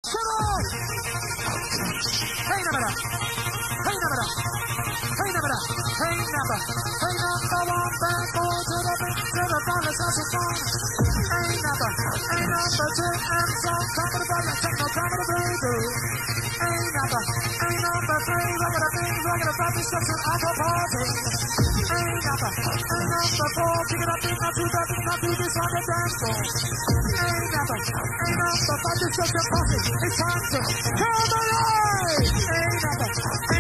Come on! Hey, number. Hey, number. Hey, number. Hey, number. Hey, number one, back, go to the big, to the father's house of fun. Hey, number. Hey, number two, and so, come to the brother, take no time to the baby. Hey, number. Hey, number three, look at the things, look at the bad destruction of a party. Hey, number. Hey, number four, pick it up, big, not too dirty, not too this on the dance floor. Hey, number. Hey, number five, destruction party. It's time to come alive. Hey, number.